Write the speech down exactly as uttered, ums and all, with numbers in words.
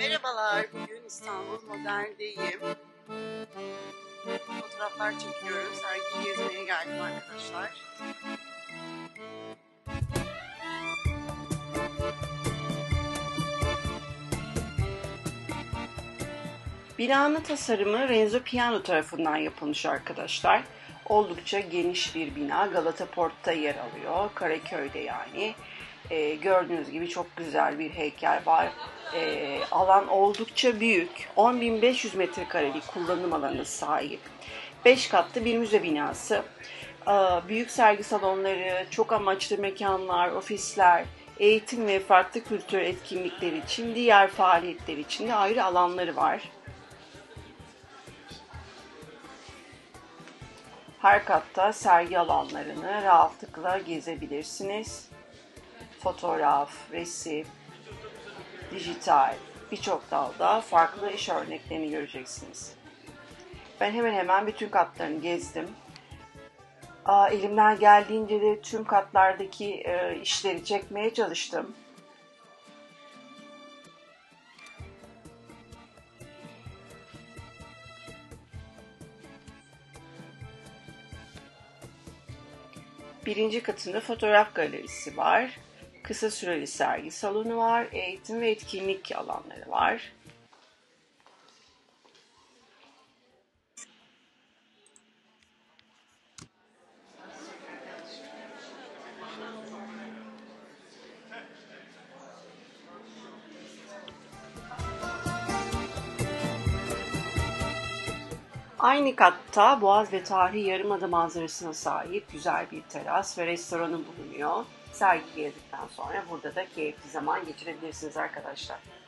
Merhabalar, bugün İstanbul Modern'deyim. Fotoğraflar çekiyorum, sergiyi gezmeye geldim arkadaşlar. Binanın tasarımı Renzo Piano tarafından yapılmış arkadaşlar. Oldukça geniş bir bina, Galata Port'ta yer alıyor, Karaköy'de yani. Ee, gördüğünüz gibi çok güzel bir heykel var. Ee, alan oldukça büyük, on bin beş yüz metrekarelik kullanım alanı sahip. beş katlı bir müze binası. Ee, büyük sergi salonları, çok amaçlı mekanlar, ofisler, eğitim ve farklı kültür etkinlikleri için, diğer faaliyetler için de ayrı alanları var. Her katta sergi alanlarını rahatlıkla gezebilirsiniz. Fotoğraf, resim, dijital, birçok dalda farklı iş örneklerini göreceksiniz. Ben hemen hemen bütün katlarını gezdim. Aa, elimden geldiğince de tüm katlardaki e, işleri çekmeye çalıştım. Birinci katında fotoğraf galerisi var. Kısa süreli sergi salonu var. Eğitim ve etkinlik alanları var. Aynı katta Boğaz ve Tarihi Yarımada manzarasına sahip güzel bir teras ve restoranı bulunuyor. Sergi gezdikten sonra burada da keyifli zaman geçirebilirsiniz arkadaşlar.